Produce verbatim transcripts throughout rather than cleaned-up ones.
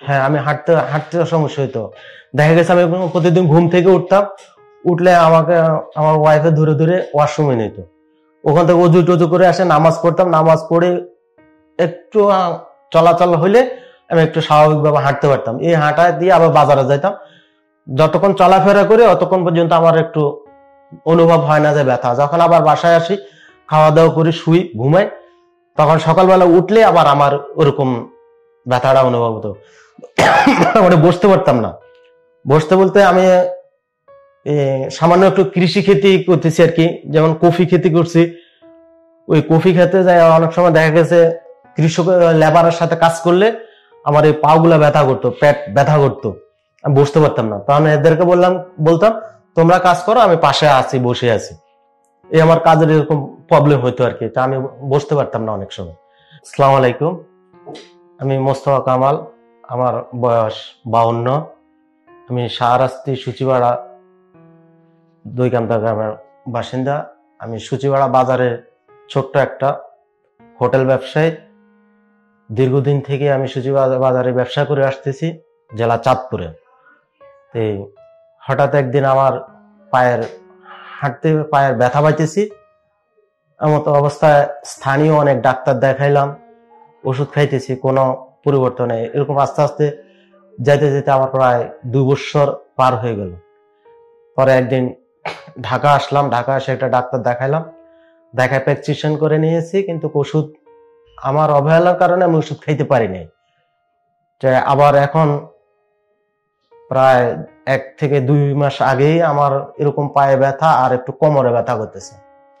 হ্যাঁ, আমি হাঁটতে হাঁটতে সমস্যা হইতো। দেখা গেছে আমি প্রতিদিন ঘুম থেকে উঠতাম, উঠলে আমাকে আমার ওয়াইফে ধরে ধরে ওয়াশরুমে নিত। ওখান থেকে অজু টজু করে আসে, নামাজ পড়তাম, নামাজ পড়ে একটু চলাচল হইলে আমি একটু স্বাভাবিকভাবে হাঁটতে পারতাম। এই হাঁটা দিয়ে আবার বাজারে যাইতাম। যতক্ষণ চলাফেরা করে অতক্ষণ পর্যন্ত আমার একটু অনুভব হয় না যে ব্যথা। যখন আবার বাসায় আসি, খাওয়া দাওয়া করি, শুই, ঘুমাই, তখন সকালবেলা উঠলে আবার আমার ওরকম ব্যথাটা অনুভব হতো। মানে বসতে পারতাম না। বসতে বলতে আমি সামান্য একটু কৃষি খেতি করতেছি আর কি, যেমন কফি খেতি করছি। ওই কফি খেতে যাই অনেক সময় দেখা গেছে কৃষক লেবারের সাথে কাজ করলে আমার এই পা গুলা ব্যথা করতো, পেট ব্যথা করতো, আমি বসতে পারতাম না। তখন এদেরকে বললাম বলতাম তোমরা কাজ করো, আমি পাশে আছি, বসে আছি। এই আমার কাজের এরকম প্রবলেম হইতো আর কি, তা আমি বসতে পারতাম না অনেক সময়। আসসালামু আলাইকুম, আমি মোস্তফা কামাল, আমার বয়স বাউন্ন, আমি শাহরাস্তি সূচিপাড়া দুইকান্তা গ্রামের বাসিন্দা। আমি সূচিপাড়া বাজারে ছোট্ট একটা হোটেল ব্যবসায়ী। দীর্ঘদিন থেকে আমি সূচিপাড়া বাজারে ব্যবসা করে আসতেছি, জেলা চাঁদপুরে। এই হঠাৎ একদিন আমার পায়ের হাঁটতে পায়ের ব্যথা পাইতেছি। এমত অবস্থায় স্থানীয় অনেক ডাক্তার দেখাইলাম, ওষুধ খাইতেছি, কোনো পরিবর্তন নেই। এরকম আস্তে আস্তে যাইতে যেতে আমার প্রায় দুই বছর পার হয়ে গেল। পরে একদিন ঢাকা আসলাম, ঢাকা এসে একটা ডাক্তার দেখাইলাম, দেখায় প্রেসক্রিপশন করে নিয়েছি, কিন্তু ওষুধ আমার অবহেলার কারণে আমি ওষুধ খাইতে পারিনি। আবার এখন প্রায় এক থেকে দুই মাস আগেই আমার এরকম পায়ে ব্যথা আর একটু কোমরে ব্যথা করতেছে।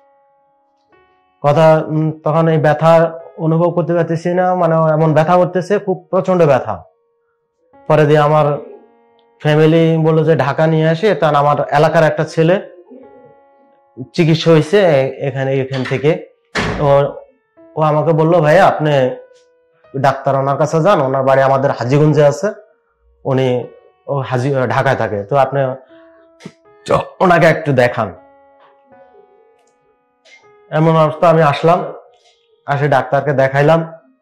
কথা তখন এই ব্যথা অনুভব করতে পারতেছি না, মানে এমন ব্যথা করতেছে, খুব প্রচন্ড ব্যথা। পরে দিয়ে আমার ফ্যামিলি বললো যে ঢাকা নিয়ে আসে, তখন আমার এলাকার একটা ছেলে চিকিৎসা হয়েছে এখানে, এখান থেকে। ও আমাকে বললো ভাইয়া আপনি ডাক্তার ওনার কাছে যান, ওনার বাড়ি আমাদের হাজীগঞ্জে আছে, উনি ও হাজি ঢাকায় থাকে, তো আপনি ওনাকে একটু দেখান। এমন অবস্থা আমি আসলাম, আসে ডাক্তারকে দেখাইলাম।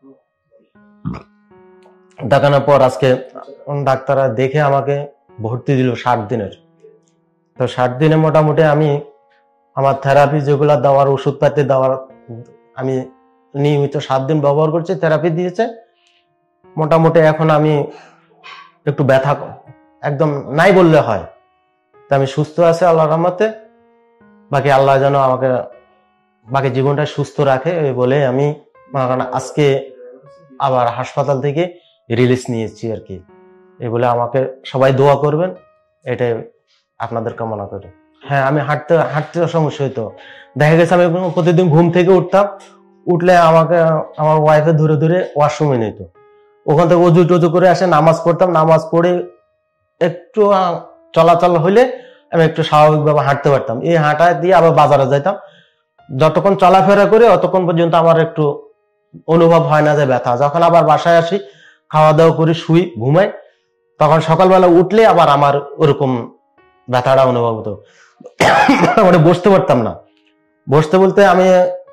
দেখানোর পর আজকে ডাক্তাররা দেখে আমাকে ভর্তি দিল ষাট দিনের। তো ষাট দিনে মোটামুটি আমি আমার থেরাপি যেগুলো দেওয়ার, ওষুধপাতি দেওয়ার, আমি নিয়মিত সাত দিন ব্যবহার করছি, থেরাপি দিয়েছে। মোটামুটি এখন আমি একটু ব্যথা একদম নাই বললে হয়, তা আমি সুস্থ আছি আল্লাহর রহমতে। বাকি আল্লাহ যেন আমাকে বাকি জীবনটা সুস্থ রাখে বলে আমি আজকে আবার হাসপাতাল থেকে রিলিজ নিয়েছি আর কি। এই বলে আমাকে সবাই দোয়া করবেন, এটাই আপনাদের কামনা করি। হ্যাঁ, আমি হাঁটতে হাঁটতে সমস্যা হইতো। দেখা গেছে আমি প্রতিদিন ঘুম থেকে উঠতাম, উঠলে আমাকে আমার ওয়াইফে ধরে ধরে ওয়াশরুমে নিত। ওখান থেকে অজু টজু করে আসে, নামাজ পড়তাম, নামাজ পড়ে একটু চলাচল হইলে আমি একটু স্বাভাবিকভাবে হাঁটতে পারতাম। এই হাঁটা দিয়ে আবার বাজারে যাইতাম। যতক্ষণ চলাফেরা করে অতক্ষণ পর্যন্ত আমার একটু অনুভব হয় না যে ব্যথা। যখন আবার বাসায় আসি, খাওয়া দাওয়া করি, শুই, ঘুমাই, তখন সকালবেলা উঠলে আবার আমার ওরকম ব্যথাটা অনুভব হতো। মানে বসতে পারতাম না। বসতে বলতে আমি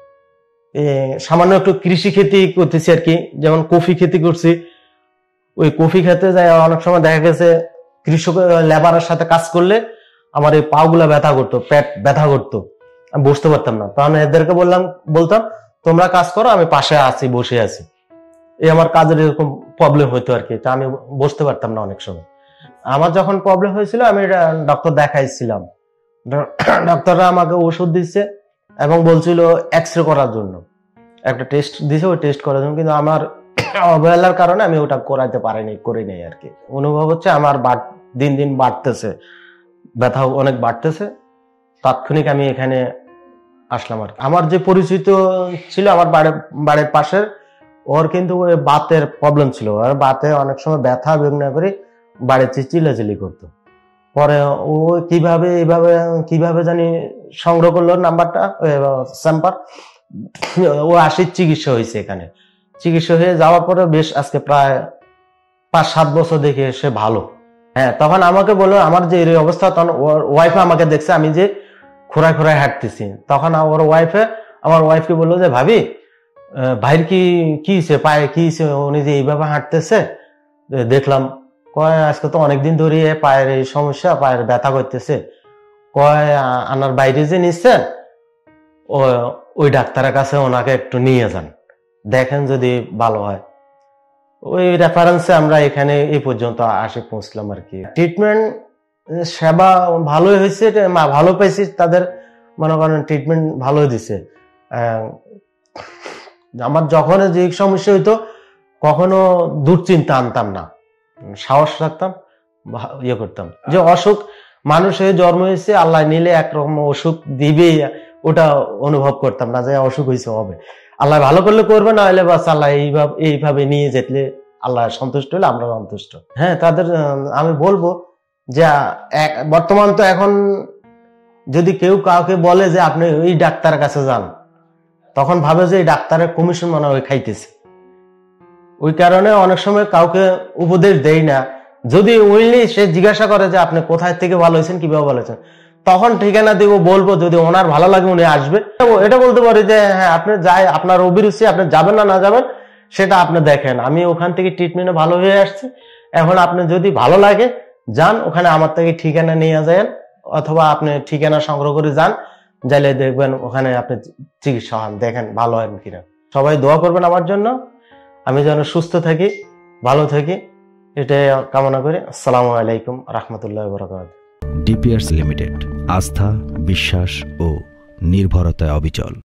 সামান্য একটু কৃষি খেতি করতেছি আর কি, যেমন কফি খেতি করছি। ওই কফি খেতে যাই অনেক সময় দেখা গেছে কৃষক লেবারের সাথে কাজ করলে আমার এই পা গুলা ব্যথা করতো, পেট ব্যথা করতো, আমি বসতে পারতাম না। তখন এদেরকে বললাম বলতাম তোমরা কাজ করো, আমি পাশে আছি, বসে আছি। এই আমার কাজের এরকম প্রবলেম হইতো আর কি, তা আমি বসতে পারতাম না অনেক সময়। আমার যখন প্রবলেম হয়েছিল আমি ডক্টর দেখাইছিলাম, ডক্টররা আমাকে ওষুধ দিচ্ছে এবং বলছিল এক্স রে করার জন্য, একটা টেস্ট দিছে, ওই টেস্ট করার জন্য, কিন্তু আমার অবহেলার কারণে আমি ওটা করাইতে পারিনি, করি নাই আর কি। অনুভব হচ্ছে আমার দিন দিন বাড়তেছে, ব্যথা অনেক বাড়তেছে। তাৎক্ষণিক আমি এখানে আসলাম আর কি। আমার যে পরিচিত ছিল আমার বাড়ির বাড়ির পাশের, ওর কিন্তু বাতের প্রবলেম ছিল, আর বাতে অনেক সময় ব্যথা বেদনা করে বাড়িতে চিল্লাচিল্লি করতো। পরে ও কিভাবে এইভাবে কিভাবে জানি সংগ্রহ করলো নাম্বারটা, স্যাম্পার, ও আসি চিকিৎসা হয়েছে এখানে। চিকিৎসা হয়ে যাওয়ার পরে বেশ আজকে প্রায় পাঁচ সাত বছর দেখে সে ভালো। হ্যাঁ, তখন আমাকে বললো আমার যে এই অবস্থা, তখন ওর ওয়াইফে আমাকে দেখছে আমি যে খোঁড়ায় খোঁড়ায় হাঁটতেছি, তখন ওর ওয়াইফে আমার ওয়াইফকে বললো যে ভাবি ভাইয়ের কি কি পায়ে কি উনি যে এইভাবে হাঁটতেছে, দেখলাম, কয় আজকে তো অনেকদিন ধরে পায়ের এই সমস্যা, পায়ের ব্যথা করতেছে, কয় আনার বাইরে যে নিচ্ছেন ওই ডাক্তারের কাছে ওনাকে একটু নিয়ে যান, দেখেন যদি ভালো হয়। ওই রেফারেন্সে আমরা এখানে এই পর্যন্ত আসে পৌঁছলাম আর কি। ট্রিটমেন্ট সেবা ভালোই হয়েছে, ভালো পাইছি, তাদের মনে করেন ট্রিটমেন্ট ভালোই দিছে। আমার যখন যে সমস্যা হইতো কখনো দুশ্চিন্তা আনতাম না, সাহস রাখতাম, ইয়ে করতাম যে অসুখ মানুষের জন্ম হয়েছে, আল্লাহ নিলে একরকম অসুখ দিবে, ওটা অনুভব করতাম না যে অসুখ হয়েছে হবে, আল্লাহ ভালো করলে করবে, না হলে বাস আল্লাহ এইভাবে এইভাবে নিয়ে যেতে আল্লাহ সন্তুষ্ট হলে আমরা সন্তুষ্ট। হ্যাঁ, তাদের আমি বলবো যে বর্তমান তো এখন যদি কেউ কাউকে বলে যে আপনি ওই ডাক্তারের কাছে যান, তখন ভাবে যে এই ডাক্তারের কমিশন মনে হয় খাইতেছে। ওই কারণে অনেক সময় কাউকে উপদেশ দেই না। যদি উইনলি সে জিজ্ঞাসা করে যে আপনি কোথায় থেকে ভালো হয়েছেন, কিভাবে ভালো হয়েছেন, তখন ঠিকানা দিব, বলবো, যদি ওনার ভালো লাগে উনি আসবে। এটা বলতে পারি যে হ্যাঁ আপনি যাই, আপনার অভিরুচি, আপনি যাবেন না না যাবেন সেটা আপনি দেখেন, আমি ওখান থেকে ট্রিটমেন্টে ভালো হয়ে আসছি, এখন আপনি যদি ভালো লাগে যান, ওখানে আমার থেকে ঠিকানা নিয়ে যান, অথবা আপনি ঠিকানা সংগ্রহ করে যান, যাইলে দেখবেন ওখানে আপনি চিকিৎসা হন, দেখেন ভালো হয় কিনা। সবাই দোয়া করবেন আমার জন্য, আমি যেন সুস্থ থাকি, ভালো থাকি, এটাই কামনা করি। আসসালামু আলাইকুম রহমতুল্লাহি ওয়া বারাকাতুহু। ডিপিআরস লিমিটেড, আস্থা, বিশ্বাস ও নির্ভরতায় অবিচল।